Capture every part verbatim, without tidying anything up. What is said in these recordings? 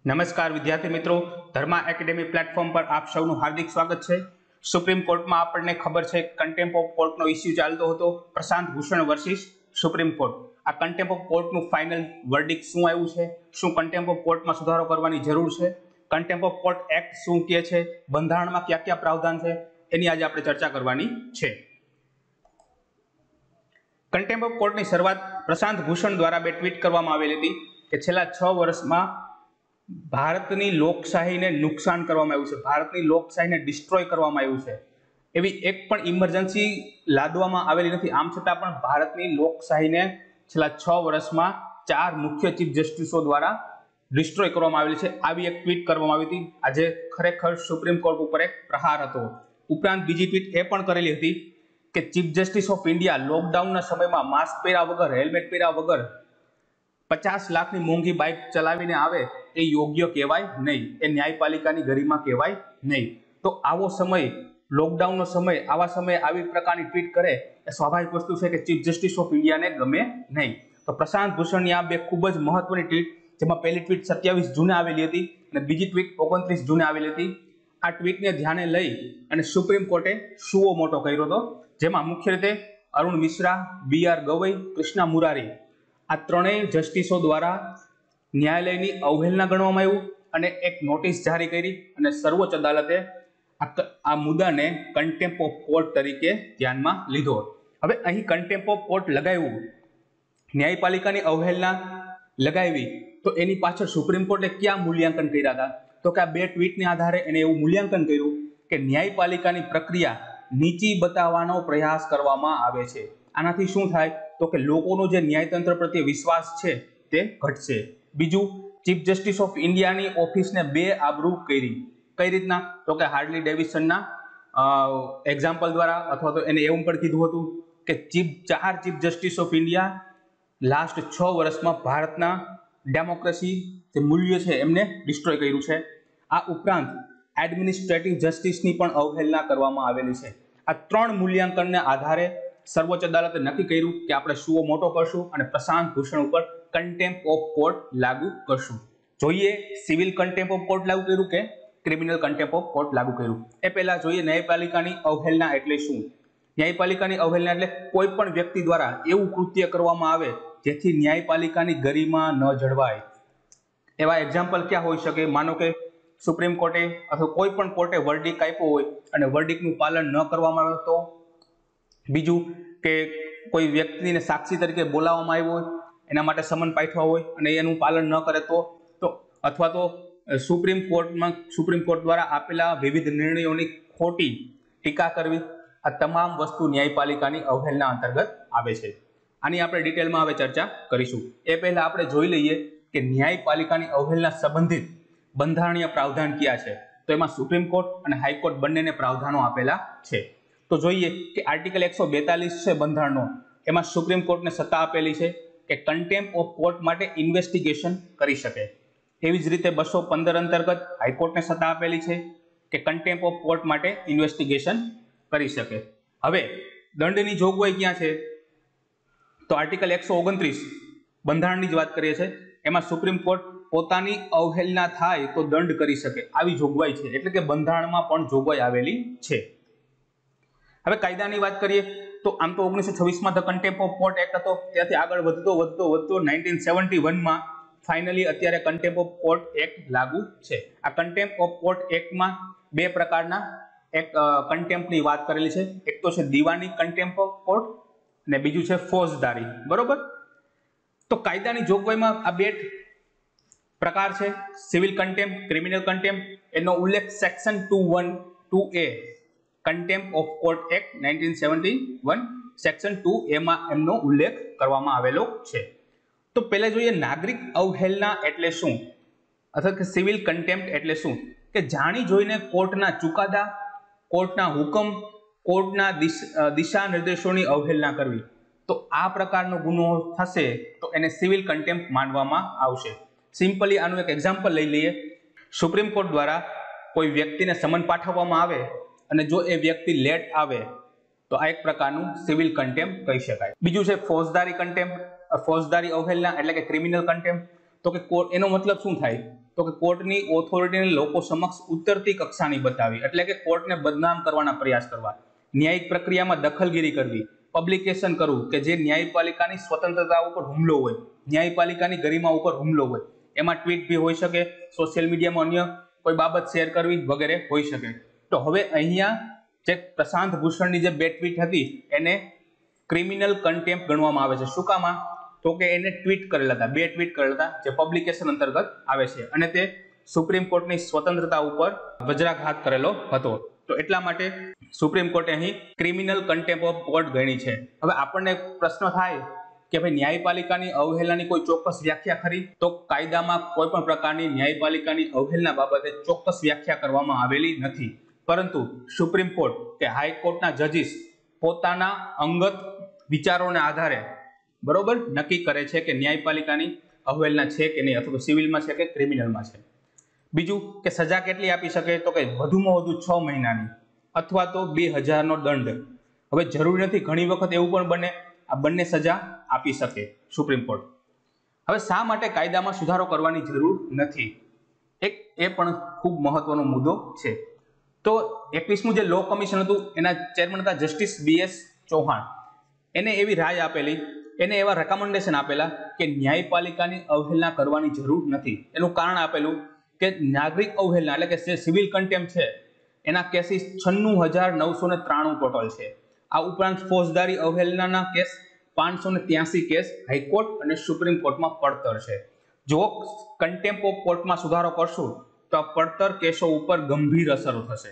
नमस्कार विद्यार्थी मित्रों, धर्मा एकेडमी प्लेटफॉर्म पर आप સૌનું હાર્દિક સ્વાગત છે। સુપ્રીમ કોર્ટમાં આપણને ખબર છે કન્ટેમ્પ ઓફ કોર્ટનો ઇશ્યુ ચાલતો હતો Prashant Bhushan versus supreme court. આ કન્ટેમ્પ ઓફ કોર્ટનું ફાઇનલ વર્ડિક્ટ શું આવ્યું છે, શું કન્ટેમ્પ ઓફ કોર્ટમાં સુધારો કરવાની જરૂર છે, કન્ટેમ્પ ઓફ કોર્ટ એક્ટ શું કહે છે, બંધારણમાં કયા કયા પ્રાવધાન છે, એની આજે આપણે ચર્ચા કરવાની છે। કન્ટેમ્પ ઓફ કોર્ટની શરૂઆત પ્રશાંત ભૂષણ દ્વારા બે ટ્વીટ કરવામાં આવેલી હતી કે છેલ્લા છ વર્ષમાં ભારતની લોકશાહીને નુકસાન કરવામાં આવ્યું છે, ભારતની લોકશાહીને ડિસ્ટ્રોય કરવામાં આવ્યું છે। એવી એક પણ ઇમરજન્સી લાદવામાં આવેલી નથી, આમ છતાં પણ ભારતની લોકશાહીને છેલ્લા છ વર્ષમાં ચાર મુખ્ય ચીફ જસ્ટિસો દ્વારા ડિસ્ટ્રોય કરવામાં આવેલી છે। આવી એક ટ્વીટ કરવામાં આવી હતી। આજે ખરેખર સુપ્રીમ કોર્ટ ઉપર એક પ્રહાર હતો। ઉપરાંત બીજી ટ્વીટ એ પણ કરેલી હતી કે ચીફ જસ્ટિસ ઓફ ઇન્ડિયા લોકડાઉનના સમયમાં માસ્ક પહેર્યા વગર, હેલ્મેટ પહેર્યા વગર પચાસ લાખની મોંઘી બાઇક ચલાવીને આવે એ યોગ્ય કહેવાય નહીં, એ ન્યાયપાલિકાની ગરિમા કહેવાય નહીં। તો આવો સમય, લોકડાઉનનો સમય, આવા સમયે આવી પ્રકારની ટ્વીટ કરે એ સ્વાભાવિક વસ્તુ છે કે ચીફ જસ્ટિસ ઓફ ઇન્ડિયાને ગમે નહીં। તો પ્રશાંત ભૂષણની આ બે ખૂબ જ મહત્વની ટ્વીટ, જેમાં પહેલી ટ્વીટ સત્યાવીસ જૂને આવેલી હતી અને બીજી ટ્વીટ ઓગણત્રીસ જૂને આવેલી હતી। આ ટ્વીટને ધ્યાને લઈ અને સુપ્રીમ કોર્ટે સુઓ મોટો કર્યો હતો, જેમાં મુખ્ય રીતે અરુણ મિશ્રા, બી આર ગવઈ, કૃષ્ણા મુરારી આ ત્રણેય જસ્ટિસો દ્વારા ન્યાયાલયની અવહેલના ગણવામાં આવ્યું અને એક નોટિસ જારી કરી અને સર્વોચ્ચ અદાલતે આ મુદ્દાને કન્ટેમ્પ ઓફ કોર્ટ તરીકે ધ્યાનમાં લીધો। હવે અહીં કન્ટેમ્પ ઓફ કોર્ટ લગાવ્યું, ન્યાયપાલિકાની અવહેલના લગાવી, તો એની પાછળ સુપ્રીમ કોર્ટે ક્યાં મૂલ્યાંકન કર્યા હતા? તો કે આ બે ટ્વીટને આધારે એને એવું મૂલ્યાંકન કર્યું કે ન્યાયપાલિકાની પ્રક્રિયા નીચી બતાવવાનો પ્રયાસ કરવામાં આવે છે। આનાથી શું થાય? તો કે લોકોનો જે ન્યાયતંત્ર પ્રત્યે વિશ્વાસ છે તે ઘટશે। બીજું, ચીફ જસ્ટિસ ઓફ ઇન્ડિયાની ઓફિસને બે આબરૂ કરી, કઈ રીતના? તો કે હાર્લી ડેવિસનના એક્ઝામ્પલ દ્વારા, અથવા તો એને એવું પણ કીધું હતું કે ચીફ ચાર chief justice of India last છ વર્ષમાં ભારતના ડેમોક્રેસી જે મૂલ્ય છે એમને ડિસ્ટ્રોય કર્યું છે। આ ઉપરાંત એડમિનિસ્ટ્રેટિવ જસ્ટિસની પણ અવહેલના કરવામાં આવેલી છે। આ ત્રણ મૂલ્યાંકનને આધારે સર્વોચ્ચ અદાલતે નક્કી કર્યું કે આપણે સુઓ મોટો કરશું અને પ્રશાંત ભૂષણ ઉપર કન્ટેમ્પ ઓફ કોર્ટ લાગુ કરશું। જોઈએ સિવિલ કન્ટેમ્પ ઓફ કોર્ટ લાગુ કર્યું કે ક્રિમિનલ કન્ટેમ્પ ઓફ કોર્ટ લાગુ કર્યું। એ પહેલા જોઈએ ન્યાયપાલિકાની અવહેલના એટલે શું। ન્યાયપાલિકાની અવહેલના એટલે કોઈ પણ વ્યક્તિ દ્વારા એવું કૃત્ય કરવામાં આવે જેથી ન્યાયપાલિકાની ગરિમા ન જળવાય। એવા એક્ઝામ્પલ ક્યાં હોઈ શકે? માનો કે સુપ્રીમ કોર્ટે અથવા કોઈ પણ કોર્ટે વર્ડિક આપ્યો હોય અને વર્ડિકનું પાલન ન કરવામાં આવે તો? બીજું કે કોઈ વ્યક્તિને સાક્ષી તરીકે બોલાવવામાં આવ્યો હોય, એના માટે સમન પાઠવ્યા હોય અને એનું પાલન ન કરે તો તો અથવા તો સુપ્રીમ કોર્ટમાં સુપ્રીમ કોર્ટ દ્વારા આપેલા વિવિધ નિર્ણયોની ખોટી ટીકા કરવી, આ તમામ વસ્તુ ન્યાયપાલિકાની અવહેલના અંતર્ગત આવે છે। આની આપણે ડિટેલમાં હવે ચર્ચા કરીશું। એ પહેલા આપણે જોઈ લઈએ કે ન્યાયપાલિકાની અવહેલના સંબંધિત બંધારણીય પ્રાવધાન કયા છે। તો એમાં સુપ્રીમ કોર્ટ અને હાઈકોર્ટ બંનેને પ્રાવધાનો આપેલા છે। તો જોઈએ કે આર્ટિકલ એકસો બેતાલીસ છે બંધારણનો, એમાં સુપ્રીમ કોર્ટને સત્તા આપેલી છે કે કન્ટેમ્પ ઓફ કોર્ટ માટે ઇન્વેસ્ટિગેશન કરી શકે। એવી જ રીતે બસો પંદર અંતર્ગત હાઈકોર્ટને સત્તા આપેલી છે કે કન્ટેમ્પ ઓફ કોર્ટ માટે ઇન્વેસ્ટિગેશન કરી શકે। હવે દંડની જોગવાઈ ક્યાં છે? તો આર્ટિકલ એકસો ઓગણત્રીસ બંધારણની જ વાત કરીએ છીએ, એમાં સુપ્રીમ કોર્ટ પોતાની અવહેલના થાય તો દંડ કરી શકે, આવી જોગવાઈ છે। એટલે કે બંધારણમાં પણ જોગવાઈ આવેલી છે। હવે કાયદાની વાત કરીએ તો આમ તો ઓગણીસો છવ્વીસમાં the contempt of court act હતો, ત્યાંથી આગળ વધતો વધતો વધતો નાઇન્ટીન સેવન્ટી વનમાં ફાઇનલી અત્યારે કન્ટેમ્પ ઓફ કોર્ટ એક્ટ લાગુ છે। આ કન્ટેમ્પ ઓફ કોર્ટ એક્ટમાં બે પ્રકારના એક કન્ટેમ્પની વાત કરેલી છે। એક તો છે દીવાની કન્ટેમ્પ ઓફ કોર્ટ અને બીજું છે ફોજદારી, બરોબર? તો કાયદાની જોગવાઈમાં આ બે પ્રકાર છે, સિવિલ કન્ટેમ્પ, ક્રિમિનલ કન્ટેમ્પ। એનો ઉલ્લેખ section two one two A contempt of court act nineteen seventy one section two એમાં એમનો ઉલ્લેખ કરવામાં આવેલો છે। તો પહેલા જોઈએ નાગરિક અવહેલના એટલે શું, અથવા કે સિવિલ કન્ટેમ્પ્ટ એટલે શું? કે જાણી જોઈને કોર્ટના ચુકાદા, કોર્ટના હુકમ, કોર્ટના દિશા નિર્દેશોની અવહેલના કરવી, તો આ પ્રકારનો ગુનો થશે તો એને સિવિલ કન્ટેમ્પ્ટ માનવામાં આવશે। સિમ્પલી આનું એક એક્ઝામ્પલ લઈ લઈએ। સુપ્રીમ કોર્ટ દ્વારા કોઈ વ્યક્તિને સમન પાઠવવામાં આવે અને જો એ વ્યક્તિ લેટ આવે તો આ એક પ્રકારનું સિવિલ કન્ટેમ્પ્ટ કહી શકાય। બીજું છે ફોજદારી કન્ટેમ્પ્ટ, ફોજદારી અવહેલના એટલે કે ક્રિમિનલ કન્ટેમ્પ્ટ। તો કે એનો મતલબ શું થાય? તો કે કોર્ટની ઓથોરિટીને લોકો સમક્ષ ઉતરતી કક્ષાની બતાવી, એટલે કે કોર્ટને બદનામ કરવાના પ્રયાસ કરવા, ન્યાયિક પ્રક્રિયામાં દખલગીરી કરવી, પબ્લિકેશન કરવું કે જે ન્યાયપાલિકાની સ્વતંત્રતા ઉપર હુમલો હોય, ન્યાયપાલિકાની ગરિમા ઉપર હુમલો હોય, એમાં ટ્વીટ બી હોઈ શકે, સોશિયલ મીડિયામાં અન્ય કોઈ બાબત શેર કરવી વગેરે હોઈ શકે. તો હવે અહીંયા જે પ્રશાંત ભૂષણની જે બે ટ્વીટ હતી એને ક્રિમિનલ કન્ટેમ્પ્ટ ગણવામાં આવે છે. શું કામ? તો કે એને ટ્વીટ કરેલા હતા, બે ટ્વીટ કરેલા હતા જે પબ્લિકેશન અંતર્ગત આવે છે અને તે સુપ્રીમ કોર્ટની સ્વતંત્રતા ઉપર વજ્રાઘાત કરેલો હતો. તો એટલા માટે સુપ્રીમ કોર્ટે અહીં ક્રિમિનલ કન્ટેમ્પ્ટ ઓફ કોર્ટ ગણી છે. હવે આપણને પ્રશ્ન થાય કે ભાઈ ન્યાયપાલિકાની અવહેલનાની કોઈ ચોક્કસ વ્યાખ્યા ખરી? તો કાયદામાં કોઈ પણ પ્રકારની ન્યાયપાલિકાની અવહેલના બાબતે ચોક્કસ વ્યાખ્યા કરવામાં આવેલી નથી, પરંતુ સુપ્રીમ કોર્ટ કે હાઈકોર્ટના જજીસ પોતાના અંગત વિચારોને આધારે બરોબર નક્કી કરે છે કે ન્યાયપાલિકાની અવહેલના છે કે નહીં, અથવા તો સિવિલમાં છે કે ક્રિમિનલમાં છે. બીજું કે સજા કેટલી આપી શકે? તો કે વધુમાં વધુ છ મહિનાની અથવા તો બે હજારનો દંડ. હવે જરૂરી નથી, ઘણી વખત એવું પણ બને આ બંને સજા આપી શકે સુપ્રીમ કોર્ટ. હવે શા માટે કાયદામાં સુધારો કરવાની જરૂર નથી? એક એ પણ ખૂબ મહત્વનો મુદ્દો છે. તો એકવીસમું જે લો કમિશન હતું એના ચેરમેન હતા જસ્ટિસ બી એસ ચૌહાણ. એને એવી રાય આપેલી, એને એવા રેકમેન્ડેશન આપેલા કે ન્યાયપાલિકાની અવહેલના કરવાની જરૂર નથી. એનું કારણ આપેલું કે નાગરિક અવહેલના એટલે કે જે સિવિલ કન્ટેમ્પ્ટ છે એના કેસીસ છન્નું હજાર નવસો ને ત્રાણું ટોટલ છે. આ ઉપરાંત ફોજદારી અવહેલનાના કેસ પાંચસો ને ત્યાસી કેસ હાઈકોર્ટ અને સુપ્રીમ કોર્ટમાં પડતર છે. જો કન્ટેમ્પ્ટ ઓફ કોર્ટમાં સુધારો કરશું તો આ પડતર કેસો ઉપર ગંભીર અસરો થશે,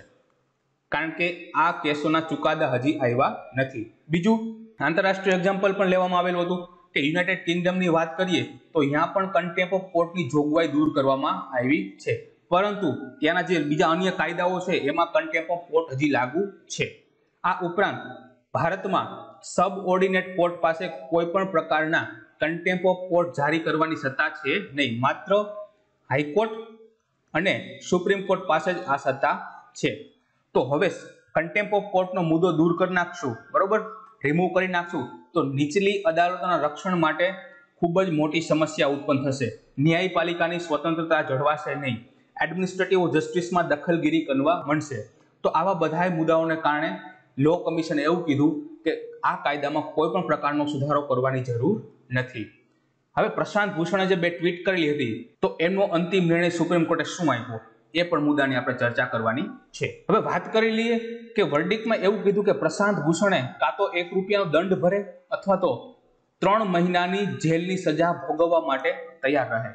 કારણ કે આ કેસોના ચુકાદા હજી આવ્યા નથી. બીજું આંતરરાષ્ટ્રીય એક્ઝામ્પલ પણ લેવામાં આવેલું હતું કે યુનાઇટેડ કિંગડમની વાત કરીએ તો ત્યાં પણ કન્ટેમ્પ્ટ ઓફ કોર્ટની જોગવાઈ દૂર કરવામાં આવી છે, પરંતુ ત્યાંના જે બીજા અન્ય કાયદાઓ છે એમાં કન્ટેમ્પ્ટ ઓફ કોર્ટ હજી લાગુ છે. આ ઉપરાંત ભારતમાં સબઓર્ડિનેટ કોર્ટ પાસે કોઈ પણ પ્રકારના કન્ટેમ્પ્ટ ઓફ કોર્ટ જારી કરવાની સત્તા છે નહીં, માત્ર હાઈકોર્ટ અને સુપ્રીમ કોર્ટ પાસે જ આ સત્તા છે. તો હવે કન્ટેમ્પ્ટ ઓફ કોર્ટનો મુદ્દો દૂર કરી નાખશું, બરોબર, રિમૂવ કરી નાખશું, તો નીચલી અદાલતોના રક્ષણ માટે ખૂબ જ મોટી સમસ્યા ઉત્પન્ન થશે. ન્યાયપાલિકાની સ્વતંત્રતા જળવાશે નહીં, એડમિનિસ્ટ્રેટિવ જસ્ટિસમાં દખલગીરી કરવા મળશે. તો આવા બધા મુદ્દાઓને કારણે લો કમિશને એવું કીધું કે આ કાયદામાં કોઈ પણ પ્રકારનો સુધારો કરવાની જરૂર નથી. હવે પ્રશાંત ભૂષણે જે બે ટ્વીટ કરેલી હતી તો એમનો અંતિમ નિર્ણય સુપ્રીમ કોર્ટે શું આપ્યો એ પણ મુદ્દાની આપણે ચર્ચા કરવાની છે. હવે વાત કરી લઈએ કે વર્ડિક્ટમાં એવું કીધું કે પ્રશાંત ભૂષણે કાં તો એક રૂપિયાનો દંડ ભરે અથવા તો ત્રણ મહિનાની જેલની સજા ભોગવવા માટે તૈયાર રહે.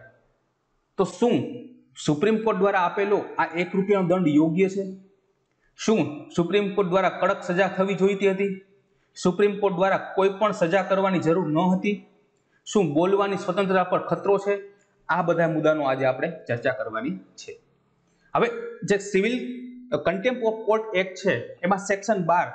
તો શું સુપ્રીમ કોર્ટ દ્વારા આપેલો આ એક રૂપિયાનો દંડ યોગ્ય છે? શું સુપ્રીમ કોર્ટ દ્વારા કડક સજા થવી જોઈતી હતી? સુપ્રીમ કોર્ટ દ્વારા કોઈ પણ સજા કરવાની જરૂર ન હતી? શું બોલવાની સ્વતંત્રતા પર ખતરો છે? આ બધા મુદ્દાનો આજે આપણે ચર્ચા કરવાની છે. હવે જે civil contempt of court act છે એમાં સેક્શન બાર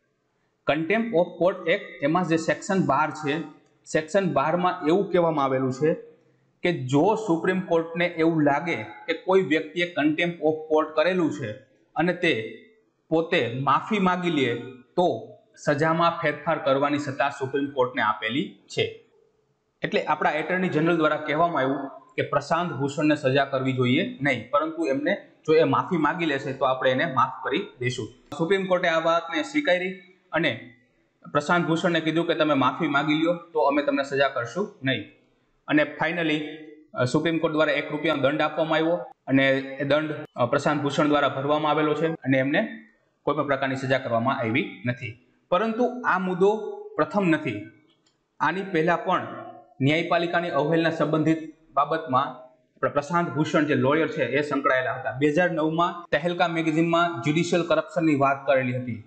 કન્ટેમ્પ્ટ ઓફ કોર્ટ એક્ટ એમાં જે સેક્શન બાર છે, સેક્શન બારમાં એવું કહેવામાં આવેલું છે કે જો સુપ્રીમ કોર્ટને એવું લાગે કે કોઈ વ્યક્તિએ કન્ટેમ્પ્ટ ઓફ કોર્ટ કરેલું છે અને તે પોતે માફી માંગી લે તો સજામાં ફેરફાર કરવાની સત્તા સુપ્રીમ કોર્ટને આપેલી છે. એટલે આપણા એટર્ની જનરલ દ્વારા કહેવામાં આવ્યું કે પ્રશાંત ભૂષણને સજા કરવી જોઈએ નહીં, પરંતુ એમને જો એ માફી માંગી લેશે તો આપણે એને માફ કરી દઈશું. સુપ્રીમ કોર્ટે આ વાતને સ્વીકારી અને પ્રશાંત ભૂષણને કીધું કે તમે માફી માંગી લ્યો તો અમે તમને સજા કરશું નહીં. અને ફાઇનલી સુપ્રીમ કોર્ટ દ્વારા એક રૂપિયાનો દંડ આપવામાં આવ્યો અને એ દંડ પ્રશાંત ભૂષણ દ્વારા ભરવામાં આવેલો છે અને એમને કોઈ પણ પ્રકારની સજા કરવામાં આવી નથી. પરંતુ આ મુદ્દો પ્રથમ નથી. આની પહેલા પણ ન્યાયપાલિકાની અવહેલના સંબંધિત બાબતમાં પ્રશાંત ભૂષણ જે લોયર છે એ સંકળાયેલા હતા. બે હજાર નવમાં તહેલકા મેગેઝિનમાં જ્યુડિશિયલ કરપ્શનની વાત કરેલી હતી.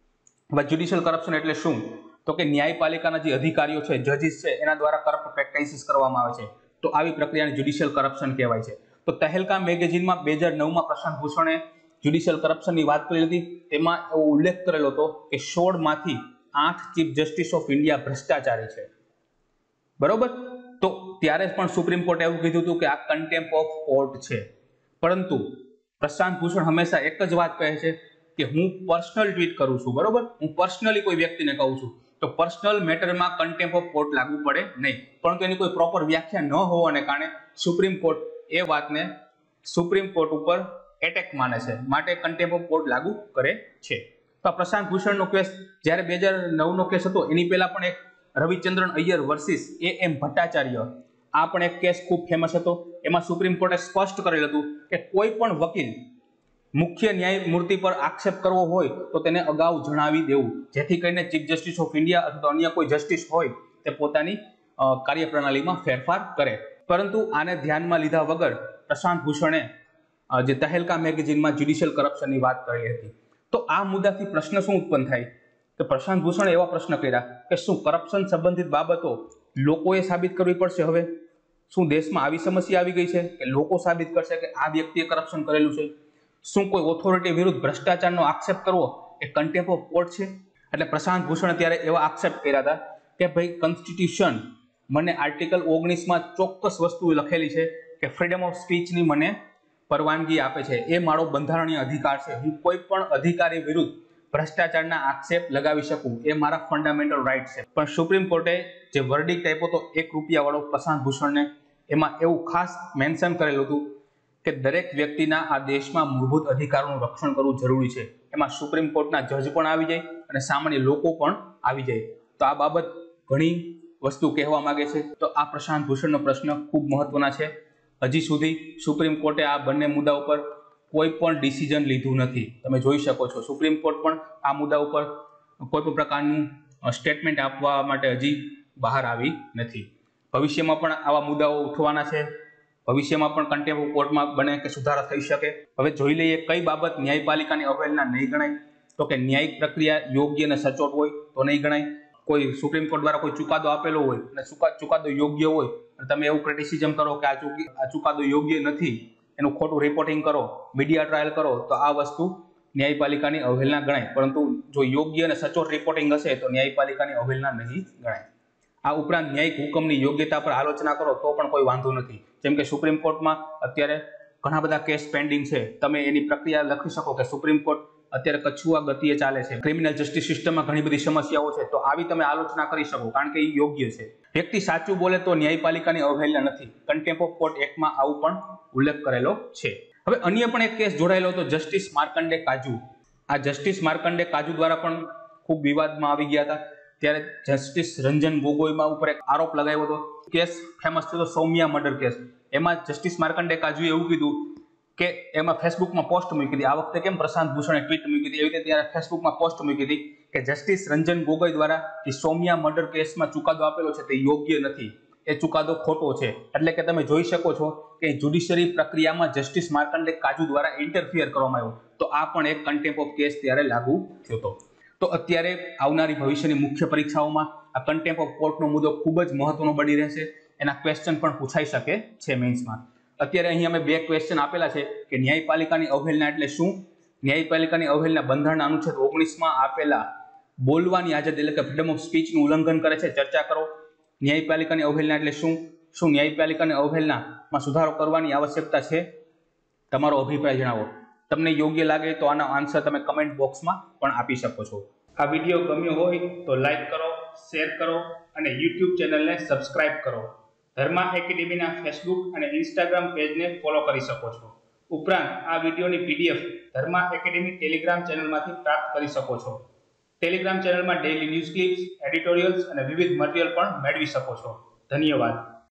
હવે જ્યુડિશિયલ કરપ્શન એટલે શું? તો કે ન્યાયપાલિકાના જે અધિકારીઓ છે, જજીસ છે, એના દ્વારા કરપ્ટ પ્રેક્ટિસિસ કરવામાં આવે છે, તો આવી પ્રક્રિયાને જ્યુડિશિયલ કરપ્શન કહેવાય છે. તો તહેલકા મેગેઝિનમાં બે હજાર નવમાં પ્રશાંત ભૂષણે જ્યુડિશિયલ કરપ્શનની વાત કરી હતી. તેમાં એવો ઉલ્લેખ કરેલો હતો કે સોળ માંથી આઠ ચીફ જસ્ટિસ ઓફ ઇન્ડિયા ભ્રષ્ટાચારી છે, બરોબર. તો ત્યારે પણ સુપ્રીમ કોર્ટે એવું કીધું હતું કે આ કન્ટેમ્પ્ટ ઓફ કોર્ટ છે. પરંતુ પ્રશાંત ભૂષણ હંમેશા એક જ વાત કહે છે કે હું પર્સનલ ટ્વીટ કરું છું, બરોબર, હું પર્સનલી કોઈ વ્યક્તિને કહું છું તો પર્સનલ મેટરમાં કન્ટેમ્પ્ટ ઓફ કોર્ટ લાગુ પડે નહીં. પરંતુ એની કોઈ પ્રોપર વ્યાખ્યા ન હોવાને કારણે સુપ્રીમ કોર્ટ એ વાતને સુપ્રીમ કોર્ટ ઉપર એટેક માને છે, માટે કન્ટેમ્પ ઓફ કોર્ટ લાગુ કરે છે. તો આ પ્રશાંત ભૂષણનો કેસ જ્યારે બે હજાર નવ નો કેસ હતો એની પહેલા પણ એક Ravichandran Iyer versus A M Bhattacharya, આ પણ એક કેસ ખૂબ ફેમસ હતો. એમાં સુપ્રીમ કોર્ટે સ્પષ્ટ કરેલ હતું કે કોઈ પણ વકીલ મુખ્ય ન્યાયમૂર્તિ પર આક્ષેપ કરવો હોય તો તેને અગાઉ જણાવી દેવું, જેથી કરીને ચીફ જસ્ટિસ ઓફ ઇન્ડિયા અથવા અન્ય કોઈ જસ્ટિસ હોય તે પોતાની કાર્યપ્રણાલીમાં ફેરફાર કરે. પરંતુ આને ધ્યાનમાં લીધા વગર પ્રશાંત ભૂષણે જે તહેલકા મેગેઝિનમાં જ્યુડિશિયલ કરપ્શનની વાત કરી હતી. તો આ મુદ્દાથી પ્રશ્ન શું ઉત્પન્ન થાય કે પ્રશાંત ભૂષણે એવા પ્રશ્ન કર્યા કે શું કરપ્શન સંબંધિત બાબતો લોકોએ સાબિત કરવી પડશે? હવે શું દેશમાં આવી સમસ્યા આવી ગઈ છે કે લોકો સાબિત કરશે કે આ વ્યક્તિએ કરપ્શન કરેલું છે? શું કોઈ ઓથોરિટી વિરુદ્ધ ભ્રષ્ટાચારનો આક્ષેપ કરવો એ કન્ટેમ્પ ઓફ કોર્ટ છે? એટલે પ્રશાંત ભૂષણે ત્યારે એવા આક્ષેપ કર્યા હતા કે ભાઈ કોન્સ્ટિટ્યુશન મને આર્ટિકલ ઓગણીસ માં ચોક્કસ વસ્તુ લખેલી છે કે ફ્રીડમ ઓફ સ્પીચની મને પરવાનગી આપે છે, એ મારો બંધારણીય અધિકાર છે, હું કોઈ પણ અધિકારી વિરુદ્ધ ભ્રષ્ટાચારના આક્ષેપ લગાવી શકું, એ મારા ફંડામેન્ટલ રાઇટ છે. પણ સુપ્રીમ કોર્ટે જે વર્ડિક્ટ આપ્યો હતો એક રૂપિયા વાળો પ્રશાંત ભૂષણને, એમાં એવું ખાસ મેન્શન કરેલું હતું કે દરેક વ્યક્તિના આ દેશમાં મૂળભૂત અધિકારોનું રક્ષણ કરવું જરૂરી છે. એમાં સુપ્રીમ કોર્ટના જજ પણ આવી જાય અને સામાન્ય લોકો પણ આવી જાય. તો આ બાબત ઘણી વસ્તુ કહેવા માંગે છે. તો આ પ્રશાંત ભૂષણનો પ્રશ્ન ખૂબ મહત્વના છે. હજી સુધી સુપ્રીમ કોર્ટે આ બંને મુદ્દા ઉપર કોઈ પણ ડિસિઝન લીધું નથી. તમે જોઈ શકો છો સુપ્રીમ કોર્ટ પણ આ મુદ્દા ઉપર કોઈ પણ પ્રકારનું સ્ટેટમેન્ટ આપવા માટે હજી બહાર આવી નથી. ભવિષ્યમાં પણ આવા મુદ્દાઓ ઉઠવાના છે. ભવિષ્યમાં પણ કન્ટેમ્પ ઓફ કોર્ટમાં બને કે સુધારા થઈ શકે. હવે જોઈ લઈએ કઈ બાબત ન્યાયપાલિકાની અવહેલના નહીં ગણાય. તો કે ન્યાયિક પ્રક્રિયા યોગ્ય અને સચોટ હોય તો નહીં ગણાય. કોઈ સુપ્રીમ કોર્ટ દ્વારા કોઈ ચુકાદો આપેલો હોય અને ચુકાદો યોગ્ય હોય અને તમે એવું ક્રિટિસિઝમ કરો કે આ ચુકાદો યોગ્ય નથી, એનું ખોટું રિપોર્ટિંગ કરો, મીડિયા ટ્રાયલ કરો, તો આ વસ્તુ ન્યાયપાલિકાની અવહેલના ગણાય. પરંતુ જો યોગ્ય અને સચોટ રિપોર્ટિંગ હશે તો ન્યાયપાલિકાની અવહેલના નહીં ગણાય. આ ઉપરાંત ન્યાયિક હુકમની યોગ્યતા પર આલોચના કરો તો પણ કોઈ વાંધો નથી. જેમ કે સુપ્રીમ કોર્ટમાં અત્યારે ઘણા બધા કેસ પેન્ડિંગ છે, તમે એની પ્રક્રિયા લખી શકો કે સુપ્રીમ કોર્ટ અત્યારે કછુઆ ગતિએ ચાલે છે, ક્રિમિનલ જસ્ટિસ સિસ્ટમમાં ઘણી બધી સમસ્યાઓ છે, તો આવી તમે આલોચના કરી શકો કારણ કે એ યોગ્ય છે. વ્યક્તિ સાચું બોલે તો ન્યાયપાલિકાની અવહેલના નથી. કન્ટેમ્પ ઓફ કોર્ટ એક્ટમાં આવું પણ ઉલ્લેખ કરેલો છે. હવે અન્ય પણ એક કેસ જોડાયેલો હતો જસ્ટિસ માર્કંડે કાજુ. આ જસ્ટિસ માર્કંડે કાજુ દ્વારા પણ ખૂબ વિવાદમાં આવી ગયા હતા. ત્યારે જસ્ટિસ રંજન ગોગોઈમાં ઉપર એક આરોપ લગાવ્યો હતો. કેસ ફેમસ થયો સૌમ્યા મર્ડર કેસ. એમાં જસ્ટિસ માર્કંડે કાજુએ એવું કીધું કે એમાં ફેસબુકમાં પોસ્ટ મૂકી હતી. આ વખતે કેમ પ્રશાંત ભૂષણે ટ્વીટ મૂકી હતી, એવી રીતે ત્યારે ફેસબુકમાં પોસ્ટ મૂકી હતી કે જસ્ટિસ રંજન ગોગોઈ દ્વારા જે સૌમ્યા મર્ડર કેસમાં ચુકાદો આપેલો છે તે યોગ્ય નથી, એ ચુકાદો ખોટો છે. એટલે કે તમે જોઈ શકો છો કે જ્યુડિશિયરી પ્રક્રિયામાં જસ્ટિસ માર્કંડે કાજુ દ્વારા ઇન્ટરફિયર કરવામાં આવ્યો. તો આ પણ એક કન્ટેમ્પ ઓફ કેસ ત્યારે લાગુ થયો હતો. તો અત્યારે આવનારી ભવિષ્યની મુખ્ય પરીક્ષાઓમાં આ કન્ટેમ્પ ઓફ કોર્ટનો મુદ્દો ખૂબ જ મહત્વનો બની રહેશે. એના ક્વેશ્ચન પણ પૂછાઈ શકે છે મેન્સમાં. અત્યારે અહીં અમે બે ક્વેશ્ચન આપેલા છે કે ન્યાયપાલિકાની અવહેલના એટલે શું? ન્યાયપાલિકાની અવહેલના બંધારણના અનુચ્છેદ ઓગણીસમાં આપેલા બોલવાની આઝાદી એટલે કે ફ્રીડમ ઓફ સ્પીચનું ઉલ્લંઘન કરે છે, ચર્ચા કરો. ન્યાયપાલિકાની અવહેલના એટલે શું? શું ન્યાયપાલિકાની અવહેલનામાં સુધારો કરવાની આવશ્યકતા છે? તમારો અભિપ્રાય જણાવો. તમને યોગ્ય લાગે તો આનો આન્સર તમે કમેન્ટ બોક્સમાં પણ આપી શકો છો. આ વિડીયો ગમ્યો હોય તો લાઈક કરો, શેર કરો અને યુટ્યુબ ચેનલને સબસ્ક્રાઇબ કરો. ધર્મા એકેડેમીના ફેસબુક અને ઇન્સ્ટાગ્રામ પેજને ફોલો કરી શકો છો. ઉપરાંત આ વિડીયોની પીડીએફ ધર્મા એકેડેમી ટેલિગ્રામ ચેનલમાંથી પ્રાપ્ત કરી શકો છો. ટેલિગ્રામ ચેનલમાં ડેઇલી ન્યૂઝ ક્લિપ્સ, એડિટોરિયલ્સ અને વિવિધ મટીરિયલ પણ મેળવી શકો છો. ધન્યવાદ.